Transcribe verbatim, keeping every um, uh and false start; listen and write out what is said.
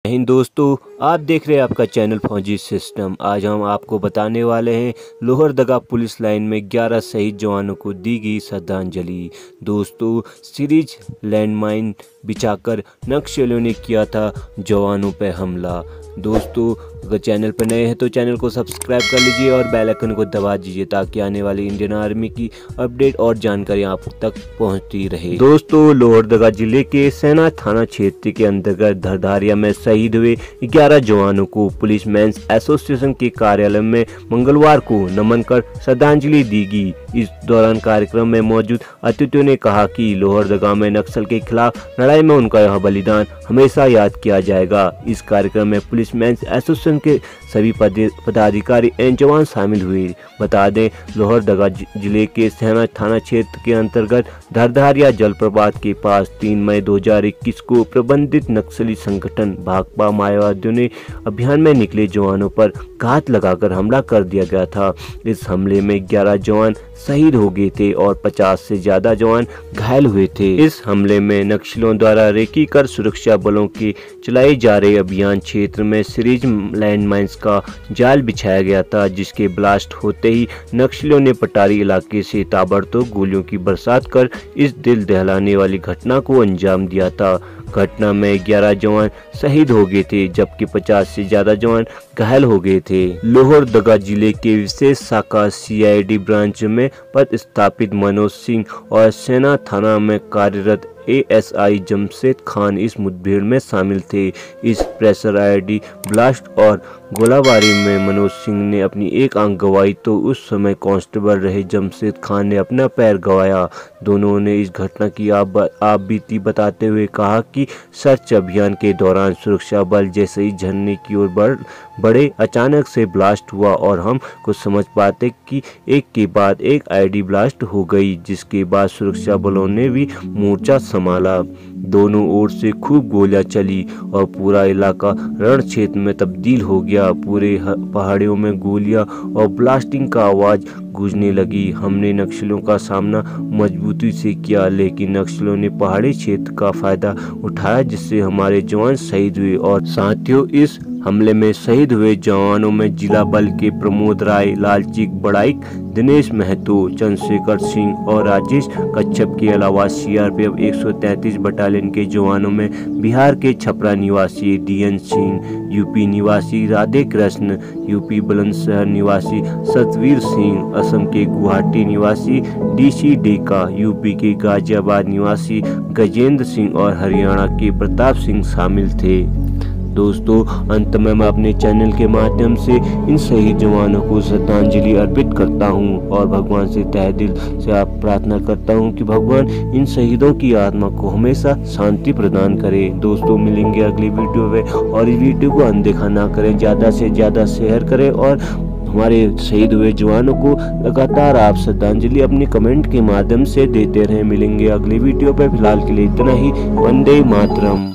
हिंद दोस्तों, आप देख रहे हैं आपका चैनल फौजी सिस्टम। आज हम आपको बताने वाले हैं लोहरदगा पुलिस लाइन में ग्यारह शहीद जवानों को दी गई श्रद्धांजलि। दोस्तों, सीरीज लैंडमाइन बिछाकर नक्सलियों ने किया था जवानों पर हमला। दोस्तों, अगर चैनल पर नए हैं तो चैनल को सब्सक्राइब कर लीजिए और बेल आइकन को दबा दीजिए ताकि आने वाली इंडियन आर्मी की अपडेट और जानकारी आप तक पहुंचती रहे। दोस्तों, लोहरदगा जिले के सेना थाना क्षेत्र के अंतर्गत धरधारिया में शहीद हुए ग्यारह जवानों को पुलिस मेंस एसोसिएशन के कार्यालय में मंगलवार को नमन कर श्रद्धांजलि दी गई। इस दौरान कार्यक्रम में मौजूद अतिथियों ने कहा कि लोहरदगा में नक्सल के खिलाफ लड़ाई में उनका यह बलिदान हमेशा याद किया जाएगा। इस कार्यक्रम में पुलिस मेंस एसोसिएशन के सभी पदाधिकारी एवं जवान शामिल हुए। बता दें, लोहरदगा जिले के सेना थाना क्षेत्र के अंतर्गत धरधारिया जलप्रपात के पास तीन मई दो हजार इक्कीस को प्रबंधित नक्सली संगठन भाकपा माओवादियों ने अभियान में निकले जवानों पर घात लगाकर हमला कर दिया गया था। इस हमले में ग्यारह जवान शहीद हो गए थे और पचास से ज्यादा जवान घायल हुए थे। इस हमले में नक्सलियों द्वारा रेकी कर सुरक्षा बलों के चलाए जा रहे अभियान क्षेत्र में सीरीज लैंडमाइंस का जाल बिछाया गया था, जिसके ब्लास्ट होते ही नक्सलियों ने पटारी इलाके से ताबड़तोड़ गोलियों की बरसात कर इस दिल दहलाने वाली घटना को अंजाम दिया था। घटना में ग्यारह जवान शहीद हो गए थे जबकि पचास से ज्यादा जवान घायल हो गए थे। लोहरदगा जिले के विशेष शाखा सीआईडी ब्रांच में पदस्थापित मनोज सिंह और सेना थाना में कार्यरत एएसआई जमशेद खान इस मुठभेड़ में शामिल थे। इस प्रेशर आईडी ब्लास्ट और गोलाबारी में मनोज सिंह ने अपनी एक आंख गंवाई तो उस समय कांस्टेबल रहे जमशेद खान ने अपना पैर गंवाया। दोनों ने इस घटना की आप बीती बताते हुए कहा कि सर्च अभियान के दौरान सुरक्षा बल जैसे ही झरने की ओर बढ़ बड़े अचानक से ब्लास्ट हुआ और हम कुछ समझ पाते कि एक के बाद एक आईडी ब्लास्ट हो गई, जिसके बाद सुरक्षा बलों ने भी मोर्चा संभाला। दोनों ओर से खूब गोलियां चली और पूरा इलाका रण क्षेत्र में तब्दील हो गया। पूरे पहाड़ियों में गोलियां और ब्लास्टिंग का आवाज गूंजने लगी। हमने नक्सलियों का सामना मजबूती से किया, लेकिन नक्सलियों ने पहाड़ी क्षेत्र का फायदा उठाया, जिससे हमारे जवान शहीद हुए। और साथियों, इस हमले में शहीद हुए जवानों में जिला बल के प्रमोद राय, लालचीक बड़ाइक, दिनेश महतो, चंद्रशेखर सिंह और राजेश कच्छप के अलावा सीआरपीएफ एक सौ तैंतीस बटालियन के जवानों में बिहार के छपरा निवासी डीएन सिंह, यूपी निवासी राधे कृष्ण, यूपी बुलंदशहर निवासी सतवीर सिंह, असम के गुवाहाटी निवासी डीसी डेका, यूपी के गाजियाबाद निवासी गजेंद्र सिंह और हरियाणा के प्रताप सिंह शामिल थे। दोस्तों, अंत में मैं अपने चैनल के माध्यम से इन शहीद जवानों को श्रद्धांजलि अर्पित करता हूं और भगवान से तहे दिल से आप प्रार्थना करता हूं कि भगवान इन शहीदों की आत्मा को हमेशा शांति प्रदान करे। दोस्तों, मिलेंगे अगली वीडियो में और इस वीडियो को अनदेखा ना करें, ज़्यादा से ज़्यादा शेयर करें और हमारे शहीद हुए जवानों को लगातार आप श्रद्धांजलि अपने कमेंट के माध्यम से देते रहें। मिलेंगे अगली वीडियो पर, फिलहाल के लिए इतना ही। वंदे मातरम।